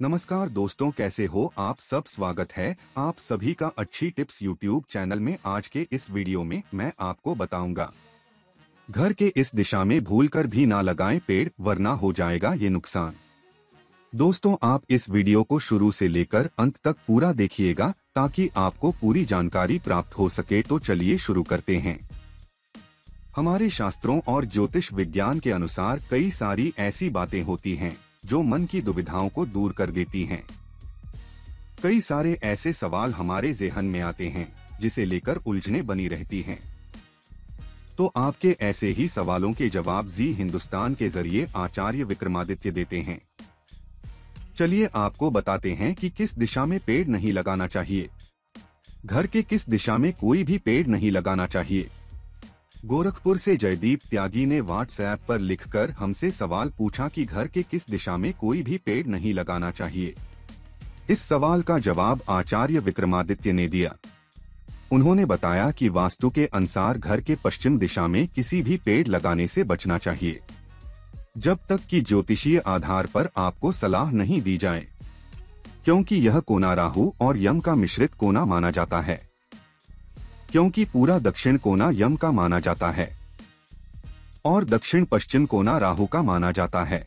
नमस्कार दोस्तों, कैसे हो आप सब। स्वागत है आप सभी का अच्छी टिप्स यूट्यूब चैनल में। आज के इस वीडियो में मैं आपको बताऊंगा घर के इस दिशा में भूलकर भी ना लगाएं पेड़, वरना हो जाएगा ये नुकसान। दोस्तों, आप इस वीडियो को शुरू से लेकर अंत तक पूरा देखिएगा ताकि आपको पूरी जानकारी प्राप्त हो सके। तो चलिए शुरू करते हैं। हमारे शास्त्रों और ज्योतिष विज्ञान के अनुसार कई सारी ऐसी बातें होती हैं जो मन की दुविधाओं को दूर कर देती हैं। कई सारे ऐसे सवाल हमारे ज़हन में आते हैं जिसे लेकर उलझनें बनी रहती हैं। तो आपके ऐसे ही सवालों के जवाब जी हिंदुस्तान के जरिए आचार्य विक्रमादित्य देते हैं। चलिए आपको बताते हैं कि किस दिशा में पेड़ नहीं लगाना चाहिए। घर के किस दिशा में कोई भी पेड़ नहीं लगाना चाहिए। गोरखपुर से जयदीप त्यागी ने व्हाट्सएप पर लिखकर हमसे सवाल पूछा कि घर के किस दिशा में कोई भी पेड़ नहीं लगाना चाहिए। इस सवाल का जवाब आचार्य विक्रमादित्य ने दिया। उन्होंने बताया कि वास्तु के अनुसार घर के पश्चिम दिशा में किसी भी पेड़ लगाने से बचना चाहिए जब तक कि ज्योतिषीय आधार पर आपको सलाह नहीं दी जाए, क्योंकि यह कोना राहु और यम का मिश्रित कोना माना जाता है। क्योंकि पूरा दक्षिण कोना यम का माना जाता है और दक्षिण पश्चिम कोना राहु का माना जाता है।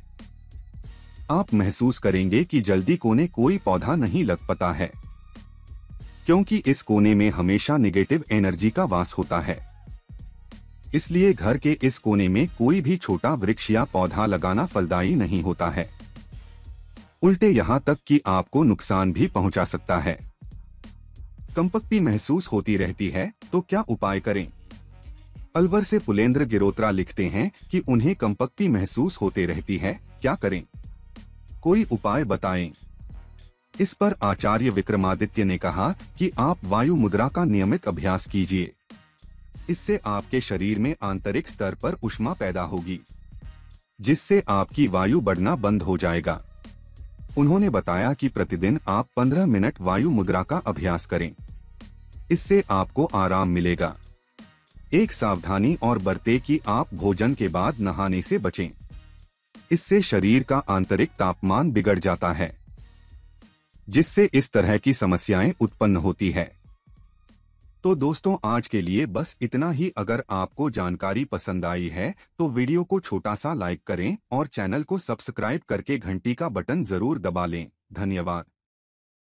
आप महसूस करेंगे कि जल्दी कोने कोई पौधा नहीं लग पाता है, क्योंकि इस कोने में हमेशा नेगेटिव एनर्जी का वास होता है। इसलिए घर के इस कोने में कोई भी छोटा वृक्ष या पौधा लगाना फलदायी नहीं होता है। उल्टे यहाँ तक कि आपको नुकसान भी पहुंचा सकता है। कंपकपी महसूस होती रहती है तो क्या उपाय करें। अलवर से पुलेंद्र गिरोत्रा लिखते हैं कि उन्हें कंपकपी महसूस होते रहती है, क्या करें, कोई उपाय बताएं। इस पर आचार्य विक्रमादित्य ने कहा कि आप वायु मुद्रा का नियमित अभ्यास कीजिए। इससे आपके शरीर में आंतरिक स्तर पर ऊष्मा पैदा होगी, जिससे आपकी वायु बढ़ना बंद हो जाएगा। उन्होंने बताया कि प्रतिदिन आप 15 मिनट वायु मुद्रा का अभ्यास करें। इससे आपको आराम मिलेगा। एक सावधानी और बरतें कि आप भोजन के बाद नहाने से बचें। इससे शरीर का आंतरिक तापमान बिगड़ जाता है, जिससे इस तरह की समस्याएं उत्पन्न होती है। तो दोस्तों, आज के लिए बस इतना ही। अगर आपको जानकारी पसंद आई है तो वीडियो को छोटा सा लाइक करें और चैनल को सब्सक्राइब करके घंटी का बटन जरूर दबा लें। धन्यवाद।